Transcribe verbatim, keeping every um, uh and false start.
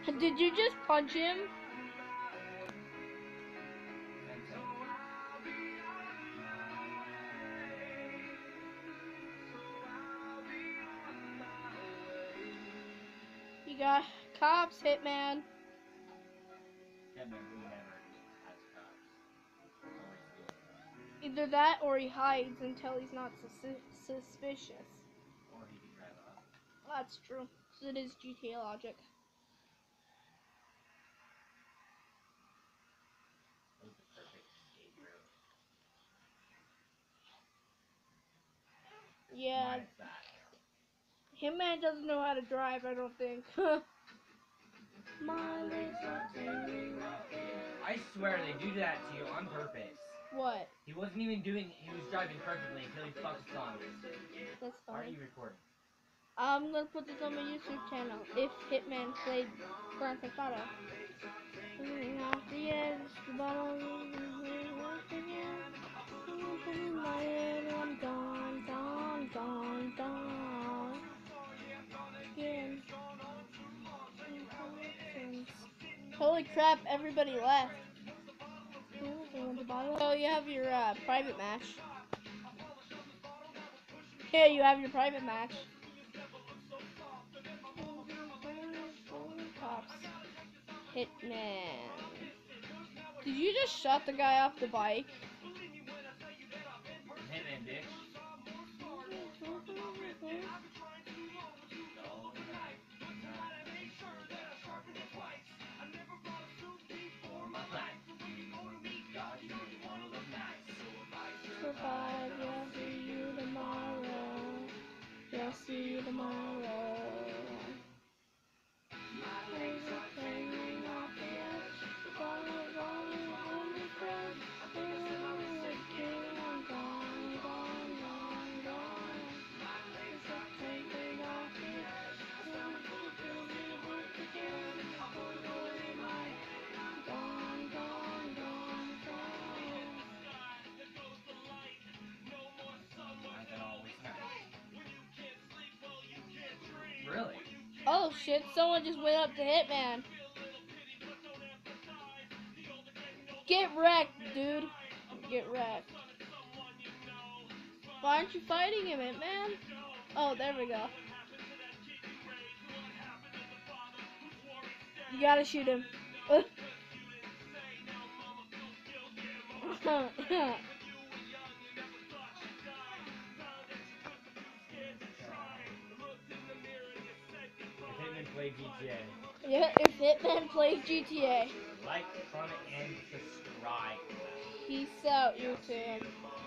Did you just punch him? You got cops, Hitman. Hitman who never has cops. Always steals them. Either that or he hides until he's not sus suspicious. Or he can drive off. That's true. So it is G T A logic. That was the perfect escape route. Yeah. Minus that. Hitman doesn't know how to drive, I don't think. I swear they do that to you on purpose. What? He wasn't even doing, he was driving perfectly until he fucked songs. That's Why are funny. you recording? I'm gonna put this on my YouTube channel. If Hitman played Grand Theft Auto. Off the edge, the bottom, I'm gone, gone, gone, gone. Again. Holy crap! Everybody left. Oh, you have your uh, private match. Here, you have your private match. Cops. Hitman. Did you just shut the guy off the bike? Hitman, bitch. Survive, you'll see you tomorrow. You'll see you tomorrow. Really? Oh shit, someone just went up to Hitman. Get wrecked, dude. Get wrecked. Why aren't you fighting him, Hitman? Oh, there we go. You gotta shoot him. If Hitman played G T A. Yeah, if Hitman plays G T A. Like, comment, and subscribe. Peace out, YouTube.